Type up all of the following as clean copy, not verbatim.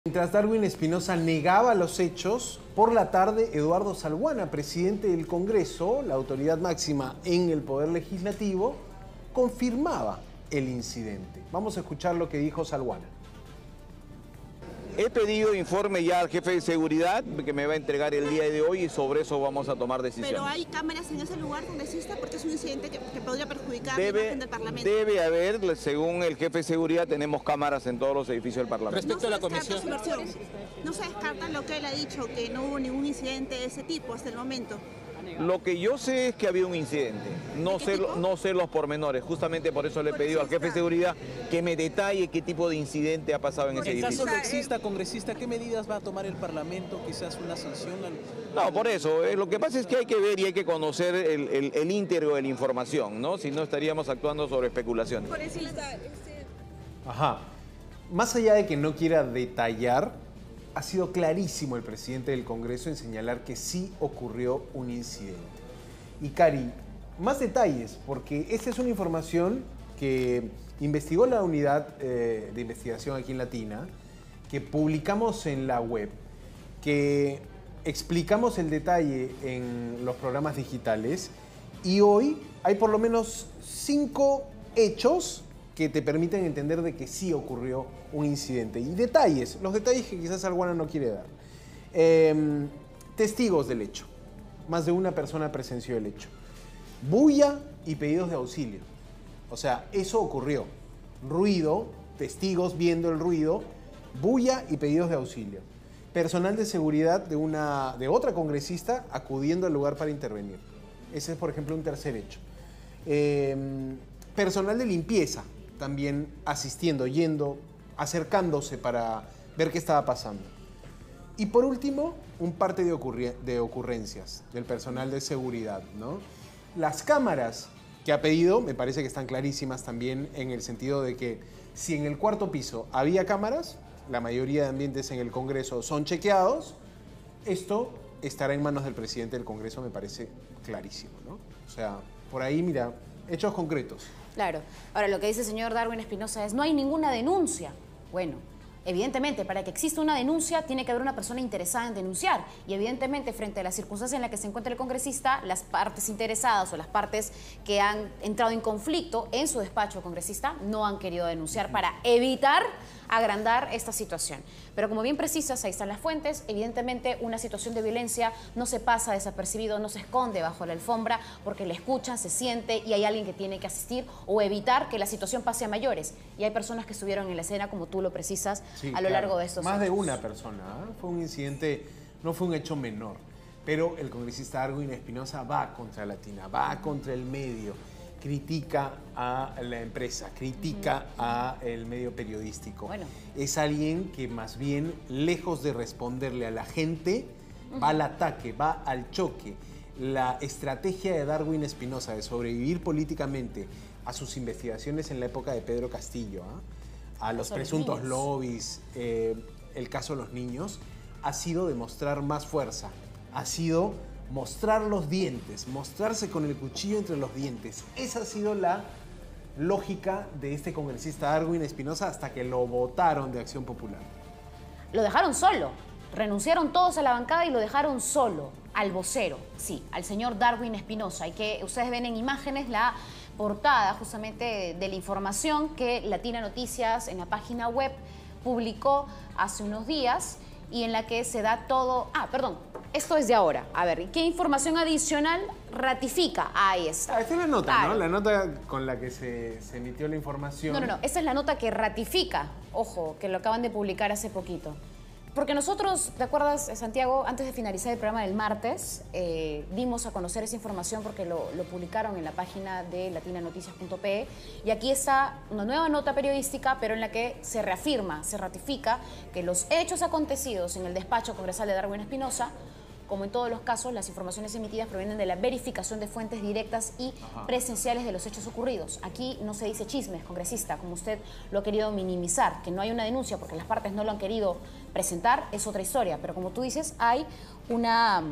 Mientras Darwin Espinosa negaba los hechos, por la tarde Eduardo Salguana, presidente del Congreso, la autoridad máxima en el Poder Legislativo, confirmaba el incidente. Vamos a escuchar lo que dijo Salguana. He pedido informe ya al jefe de seguridad que me va a entregar el día de hoy y sobre eso vamos a tomar decisiones. ¿Pero hay cámaras en ese lugar donde exista? Porque es un incidente que podría perjudicar la imagen del Parlamento. Debe haber, según el jefe de seguridad, tenemos cámaras en todos los edificios del Parlamento. Respecto a la comisión. No se descarta lo que él ha dicho, que no hubo ningún incidente de ese tipo hasta el momento. Lo que yo sé es que había un incidente, no sé los pormenores, justamente por eso le he pedido al jefe de seguridad que me detalle qué tipo de incidente ha pasado en ese edificio. En caso no exista, congresista, ¿qué medidas va a tomar el Parlamento? Quizás una sanción. No, por eso, lo que pasa es que hay que ver y hay que conocer el íntegro de la información, ¿no? Si no estaríamos actuando sobre especulaciones. Ajá. Más allá de que no quiera detallar, ha sido clarísimo el presidente del Congreso en señalar que sí ocurrió un incidente. Y Cari, más detalles, porque esta es una información que investigó la unidad de investigación aquí en Latina, que publicamos en la web, que explicamos el detalle en los programas digitales, y hoy hay por lo menos 5 hechos que te permiten entender de que sí ocurrió un incidente. Y detalles, los detalles que quizás Salguana no quiere dar. Testigos del hecho. Más de una persona presenció el hecho. Bulla y pedidos de auxilio. O sea, eso ocurrió. Ruido, testigos viendo el ruido, bulla y pedidos de auxilio. Personal de seguridad de otra congresista acudiendo al lugar para intervenir. Ese es, por ejemplo, un tercer hecho. Personal de limpieza también asistiendo, yendo, acercándose para ver qué estaba pasando. Y por último, un parte de ocurrencias del personal de seguridad, ¿no? Las cámaras que ha pedido me parece que están clarísimas también en el sentido de que si en el cuarto piso había cámaras, la mayoría de ambientes en el Congreso son chequeados, esto estará en manos del presidente del Congreso, me parece clarísimo, ¿no? O sea, por ahí, mira, hechos concretos. Claro. Ahora, lo que dice el señor Darwin Espinosa es, no hay ninguna denuncia. Bueno, evidentemente, para que exista una denuncia, tiene que haber una persona interesada en denunciar. Y evidentemente, frente a la circunstancia en la que se encuentra el congresista, las partes interesadas o las partes que han entrado en conflicto en su despacho congresista no han querido denunciar para evitar agrandar esta situación. Pero como bien precisas, ahí están las fuentes, evidentemente una situación de violencia no se pasa desapercibido, no se esconde bajo la alfombra porque la escuchan, se siente y hay alguien que tiene que asistir o evitar que la situación pase a mayores. Y hay personas que estuvieron en la escena, como tú lo precisas, sí, a lo largo de estos Más hechos. de una persona, ¿eh? Fue un incidente, no fue un hecho menor, pero el congresista Darwin Espinosa va contra Latina, va contra el medio, critica a la empresa, critica a el medio periodístico. Bueno. Es alguien que más bien, lejos de responderle a la gente, va al ataque, va al choque. La estrategia de Darwin Espinosa de sobrevivir políticamente a sus investigaciones en la época de Pedro Castillo, a los presuntos lobbies, el caso de los niños, ha sido demostrar más fuerza, ha sido mostrar los dientes, mostrarse con el cuchillo entre los dientes. Esa ha sido la lógica de este congresista Darwin Espinosa hasta que lo votaron de Acción Popular. Lo dejaron solo. Renunciaron todos a la bancada y lo dejaron solo, al vocero, sí, al señor Darwin Espinosa. Y que ustedes ven en imágenes la portada justamente de la información que Latina Noticias en la página web publicó hace unos días y en la que se da todo... esto es de ahora. A ver, ¿qué información adicional ratifica? Ahí está. Esta es la nota, claro, ¿no? La nota con la que se emitió la información. No. Esa es la nota que ratifica, ojo, que lo acaban de publicar hace poquito. Porque nosotros, ¿te acuerdas, Santiago? Antes de finalizar el programa del martes, dimos a conocer esa información porque lo publicaron en la página de latinanoticias.pe y aquí está una nueva nota periodística, pero en la que se reafirma, se ratifica que los hechos acontecidos en el despacho congresal de Darwin Espinosa, como en todos los casos, las informaciones emitidas provienen de la verificación de fuentes directas y presenciales de los hechos ocurridos. Aquí no se dice chismes, congresista, como usted lo ha querido minimizar, que no hay una denuncia porque las partes no lo han querido presentar, es otra historia. Pero como tú dices, hay una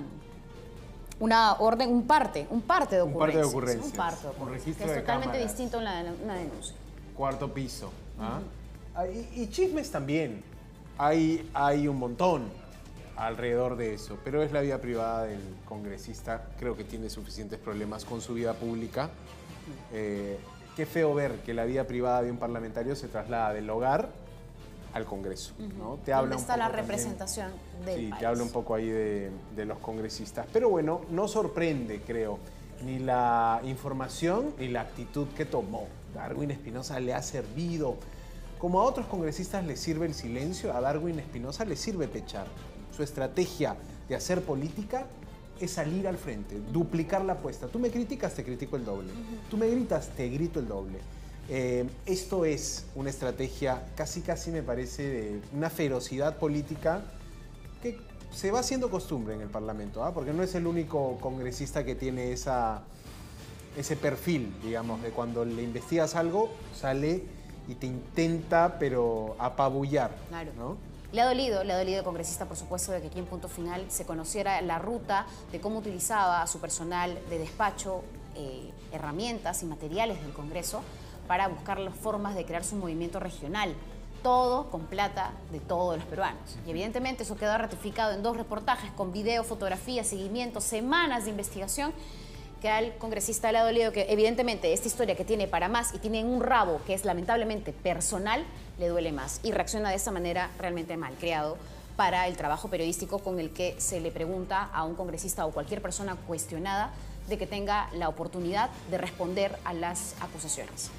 orden, un parte de ocurrencias. Un parte de ocurrencias. Un registro que es totalmente distinto a una denuncia. Cuarto piso. Y chismes también. hay un montón alrededor de eso, pero es la vida privada del congresista. Creo que tiene suficientes problemas con su vida pública. Qué feo ver que la vida privada de un parlamentario se traslada del hogar al Congreso, ¿no? Te habla ¿Dónde está un la poco también, representación del sí, país? te habla un poco ahí de los congresistas. Pero bueno, no sorprende, creo, ni la información ni la actitud que tomó. Darwin Espinosa le ha servido. Como a otros congresistas les sirve el silencio, a Darwin Espinosa le sirve pechar. Su estrategia de hacer política es salir al frente, duplicar la apuesta. Tú me criticas, te critico el doble. Tú me gritas, te grito el doble. Esto es una estrategia casi me parece de una ferocidad política que se va haciendo costumbre en el Parlamento, ¿ah? Porque no es el único congresista que tiene ese perfil, digamos, de cuando le investigas algo, sale y te intenta, pero apabullar, Claro. ¿no? Le ha dolido al congresista, por supuesto, de que aquí en Punto Final se conociera la ruta de cómo utilizaba a su personal de despacho herramientas y materiales del Congreso para buscar las formas de crear su movimiento regional. Todo con plata de todos los peruanos. Y evidentemente eso quedó ratificado en 2 reportajes con video, fotografía, seguimiento, semanas de investigación, que al congresista le ha dolido que evidentemente esta historia que tiene para más y tiene un rabo que es lamentablemente personal, le duele más y reacciona de esta manera realmente malcriado para el trabajo periodístico con el que se le pregunta a un congresista o cualquier persona cuestionada de que tenga la oportunidad de responder a las acusaciones.